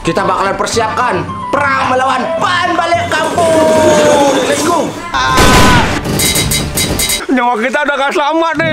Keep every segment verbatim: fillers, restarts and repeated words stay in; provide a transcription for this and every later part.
kita bakalan persiapkan perang melawan Pan Balik Kampung. Let's go. Ah. Nyawa kita udah gak selamat nih.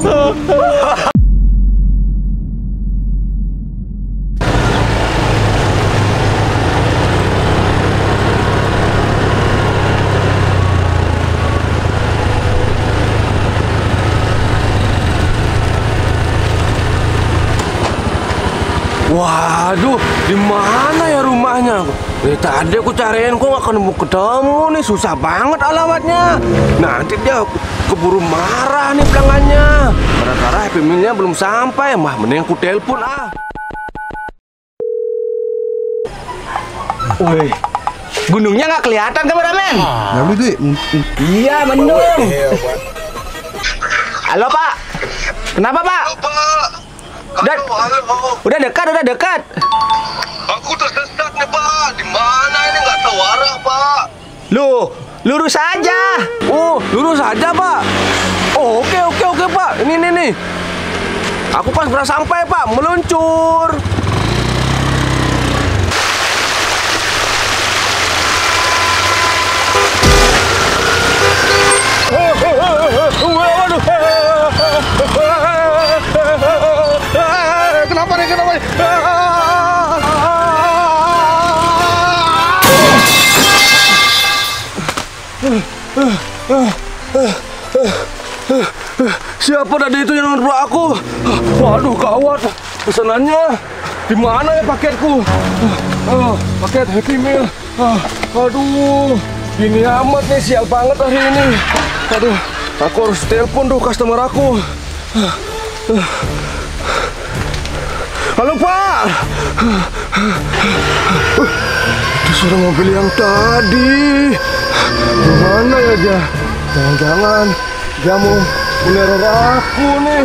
Waduh, di mana ya rumahnya? Eh, tadi aku cariin kok gak ketemu ketemu nih, susah banget alamatnya. Nanti dia keburu marah nih pelanggannya. Gara-gara Happy Meal-nya belum sampai, mah mending aku telepon ah. Wih, gunungnya nggak kelihatan kameramen? Ya udah deh. Iya, mendung. Halo Pak, kenapa Pak? Udah, udah dekat, udah dekat. Aku tersesat nih Pak. Di mana ini nggak tahu arah Pak. Loh, lurus aja. Oh, lurus aja Pak. Oh, oke oke oke Pak. Ini nih nih. Aku pas pernah sampai Pak, meluncur. Kenapa nih, kenapa nih? Siapa tadi itu yang ngerebut aku? Waduh, gawat. Pesanannya di mana ya paketku? Oh, paket Happy Meal. Aduh, gini amat nih, sial banget hari ini. Aduh, aku harus telepon tuh customer aku. Halo Pak. Itu suara mobil yang tadi. Gimana ya dia? Jangan-jangan dia mau meneror aku nih.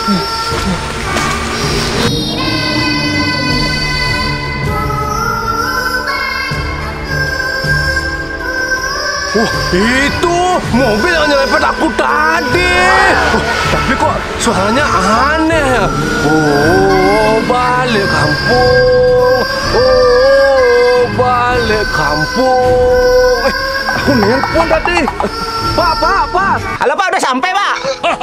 Wah, itu mobil yang nyerempet aku tadi. Oh, tapi kok suaranya aneh ya? Oh, balik kampung. Oh, balik kampung. Eh, aku nelpon tadi. Pak, Pak, Pak. Halo Pak, udah sampai Pak?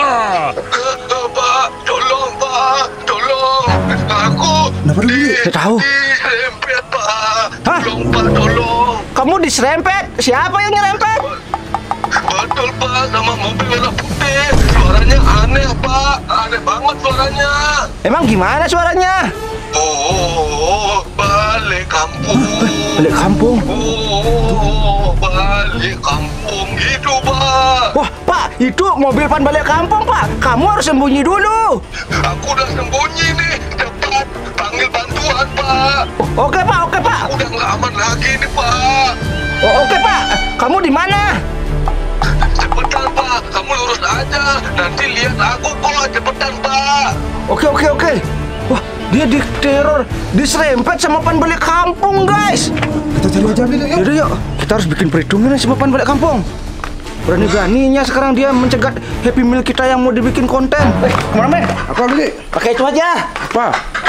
Pak, tolong Pak, tolong. Aku Saya tahu. diserempet Pak. Hah? Tolong Pak, tolong. Kamu diserempet? Siapa yang nyerempet? Betul Pak, sama mobil merah putih. Suaranya aneh Pak, aneh banget suaranya. Emang gimana suaranya? Oh, balik kampung. Balik kampung? Oh, balik kampung gitu Pak. Wah Pak, itu mobil Pan Balik Kampung Pak. Kamu harus sembunyi dulu. Aku udah sembunyi nih, cepat panggil bantuan Pak. Oh, oke Pak, oke Pak. Aku udah nggak aman lagi nih Pak. Oh, oke Pak. Kamu di mana? Cepetan Pak, kamu lurus aja. Nanti lihat aku kok, cepetan Pak. Oke, oke, oke. Wah, dia diteror, diserempet sama Pan Balik Kampung, guys. Kita cari aja dulu yuk. Yaudah yuk, kita harus bikin perhitungan nih sama Pan Balik Kampung. Berani-beraninya sekarang dia mencegat Happy Meal kita yang mau dibikin konten. Eh, kameramen, Apa beli? pakai itu aja. Apa?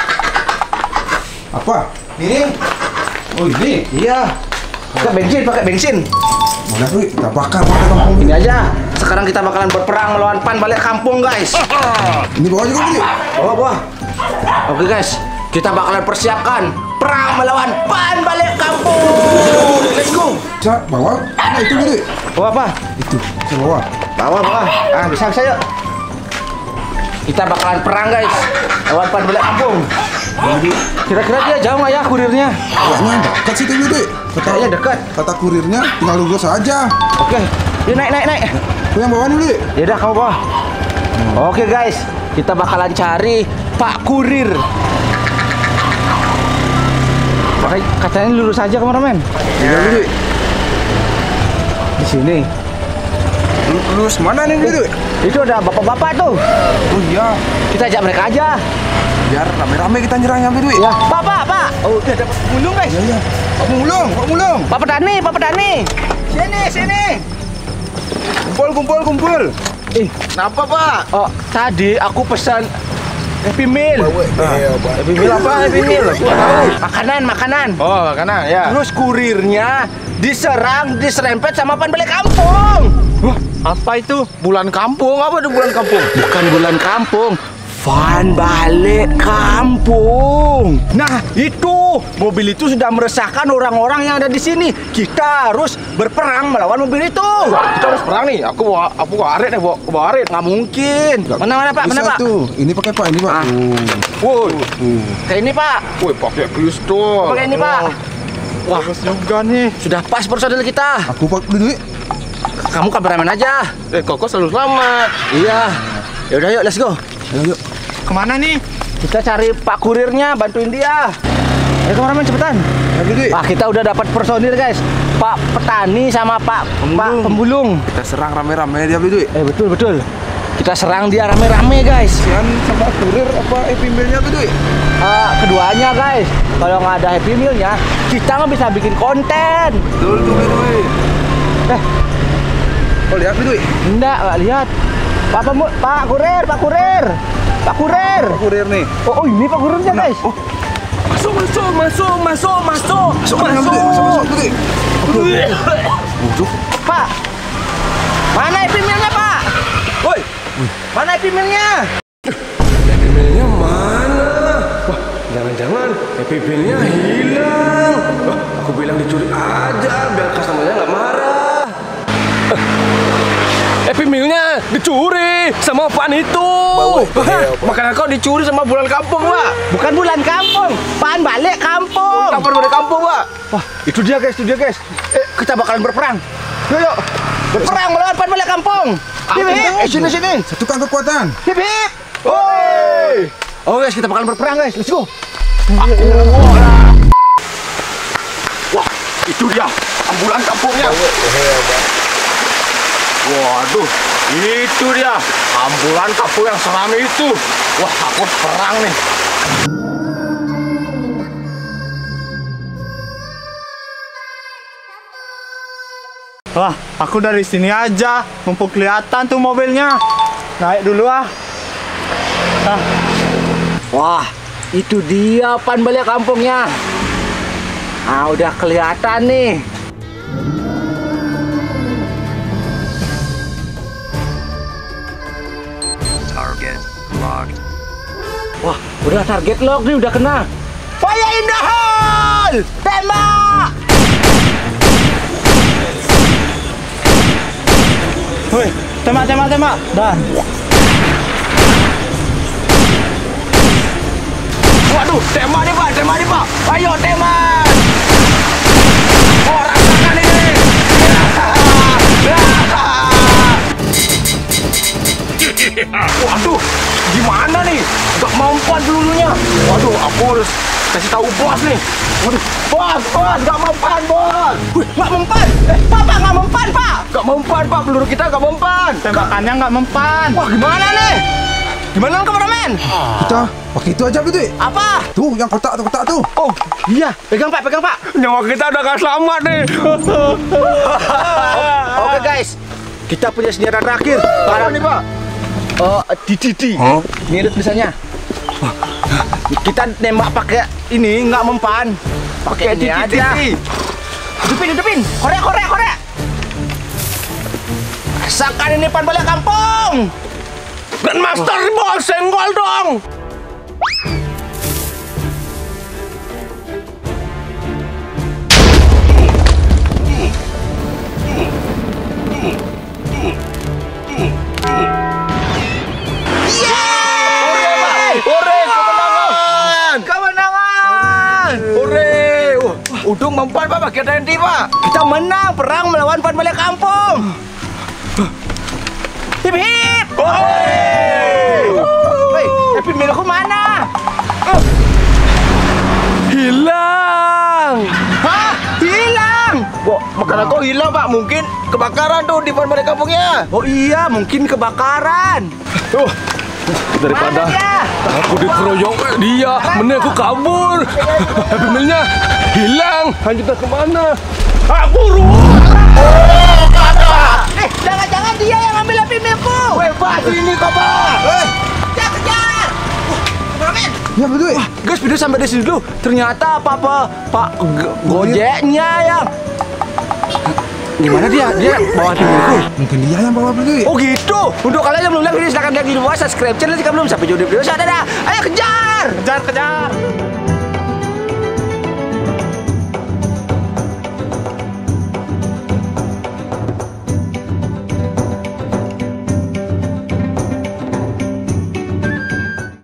Apa? Ini. Oh ini. Iya. Pakai bensin, pakai bensin. Mana tuh? Kita bakar pakai kampung Ini ini. aja. Sekarang kita bakalan berperang melawan Pan Balik Kampung, guys. Ini bawa juga beli. Bawa, bawa. Oke, guys. Kita bakalan persiapkan perang melawan Pan Balik Kampung. Let's go. Bisa bawa? Nah itu beli. Bawa apa? Itu. Bisa bawa. Bawa, bawa. Ah, bisa, bisa yuk. Kita bakalan perang, guys. Lawan Pan Balik Kampung. Jadi, kira-kira dia jauh nggak ya kurirnya? Kayaknya dekat situ beli. Kata Kayaknya dekat. Kata kurirnya tinggal lurus aja. Oke. Yuk, naik, naik, naik. Aku yang bawa nih beli. Yaudah, kamu bawa. Oke, guys. Kita bakalan cari Pak Kurir. Makanya katanya lurus aja, kameramen. Iya beli. Di sini. Lurus mana nih beli? Itu ada bapak-bapak tuh. Oh iya. Kita ajak mereka aja. Biar rame-rame kita nyerangnya beli. Ya, Pak, Pak, Pak. Oh, udah dapat mulung, guys. Iya iya. Pak mulung, Pak mulung. Pak Petani, Pak Petani. Sini, sini. Kumpul, kumpul, kumpul. Eh, Kenapa Pak? oh, tadi aku pesan Happy Meal. Happy Meal apa? Happy Meal. Makanan, makanan. Oh, makanan ya. Terus kurirnya diserang, diserempet sama pan balik kampung. Apa itu? Bulan kampung? Apa itu bulan kampung? Bukan bulan kampung, Van balik kampung. Nah, itu mobil itu sudah meresahkan orang-orang yang ada di sini. Kita harus berperang melawan mobil itu. Kita harus perang nih. Aku bawa, aku bawa arit deh, bawa, bawa arit. Nggak mungkin. Mana mana Pak? Mana Bisa Pak? tuh. Ini pakai Pak, ini Pak. Ah. Tuh. Woi, Kayak ini Pak. woi pakai pistol. Pakai ini Pak. Wah, bagus juga nih. Sudah pas personil kita. Aku pakai dulu. Kamu kameramen aja. Eh, Koko selalu selamat. Iya. Ya udah yuk, let's go. Ayo, yuk. Kemana nih? Kita cari Pak kurirnya, bantuin dia. Ayo kameramen cepetan. Ayo, dulu. Wah, kita udah dapat personil guys. Pak petani sama Pak Pembulung. Pak Pembulung. Kita serang rame-rame dia itu. Eh betul betul. Kita serang dia rame-rame guys. Sian sama kurir apa Happy Meal-nya itu? Uh, keduanya guys. Kalau nggak ada Happy Meal-nya, kita nggak bisa bikin konten. Betul tuh, Biduy. Eh, Oh, lihat Biduy. enggak, nggak lihat. Pak Pemu, Pak Kurir, Pak Kurir, Pak Kurir. Kurir nih. Oh, oh ini Pak Kurirnya guys. Oh, Masuk, masuk, masuk, masuk, masuk, masuk, masuk, masuk, masuk, Biduy. Masuk. Pak, mana Happy Meal-nya Pak? Woi, Mana Happy Meal-nya? Happy Meal-nya mana? Wah, jangan-jangan Happy Meal-nya hilang. Wah, aku bilang dicuri aja biar customer-nya nggak marah. Eh, Happy Meal-nya dicuri sama pan itu. iya, Pak. Makanan kau dicuri sama bulan kampung, Pak. Bukan bulan kampung, Pan balik kampung. Kapan balik kampung, Pak? Wah, itu dia guys, itu dia guys. Eh, kita bakalan berperang. Yuk, yuk. Berperang melawan Pan balik kampung. Hip hip, eh, sini sini. Satukan kekuatan. Hip hip. Woi. Oh guys, kita bakalan berperang guys. Let's go. Wah, itu dia ambulan kampungnya. Waduh, itu dia ambulan kampung yang seram itu. Wah, aku perang nih. Wah, aku dari sini aja. Mumpung kelihatan tuh mobilnya. Naik dulu ah. Ah. Wah, itu dia Pan balik kampungnya. Ah, udah kelihatan nih. Target locked. Wah, udah target lock nih, udah kena. Fire in the hole! Tembak! Woi, tembak, tembak, tembak. Dan. Waduh, tembak nih, Pak. Tembak nih, Pak. Ayo, tembak. Oh, rasakan ini. Waduh, gimana nih? Gak mempan pelurunya. Waduh, aku harus kasih tahu bos nih. Waduh, bos, bos, gak mempan, bos. Wih, nggak mempan. Eh, Papa nggak mempan, Pak. Gak mempan, Pak. Peluru kita gak mempan. Tembakannya nggak mempan. Wah, gimana nih? Gimana kameramen? Kita pakai itu aja Biduy. Apa? Tuh, yang kotak tuh, kotak tuh. Oh, iya. Pegang, Pak, pegang, Pak. Nyawa kita udah gak selamat nih. Oke, guys. Kita punya senjata terakhir. Apa nih, Pak? Oh, D D D. Ini ada tulisannya. Kita nembak pakai ini nggak mempan. Pakai ini aja. Hidupin, hidupin. Korek, korek, korek. Rasakan ini Pan balik kampung. Grandmaster, bos, senggol dong. Hore, kemenangan! Kemenangan. Hore! Wah, Udung mempan, Pak, pakai T N T, Pak. Kita menang perang melawan Pan balik kampung. Hip hip. Woi, Happy Meal aku mana? Hilang! Hah? Hilang. Wah, makanan kau hilang, Pak. Mungkin kebakaran tuh di depan kampungnya. Oh iya, mungkin kebakaran. Tuh, daripada Mana dia? aku dikeroyok dia, mending aku kabur. Happy Meal-nya hilang. Lanjutnya kemana? Ah, buru! Eh, jangan-jangan dia yang ngambil Happy Meal-ku. Weh, Pak, sini kau, Pak. Eh, Kejar, kejar. Ya betul. Wah, guys, video sampai di sini dulu. Ternyata apa apa Pak G- Gojeknya yang gimana dia? Dia bawa pinggirku. Mungkin dia yang bawa betul. Oh gitu. Untuk kalian yang belum like video silahkan like di bawah, subscribe channel jika belum. Sampai jumpa di video selanjutnya. Ayo kejar! Kejar, kejar.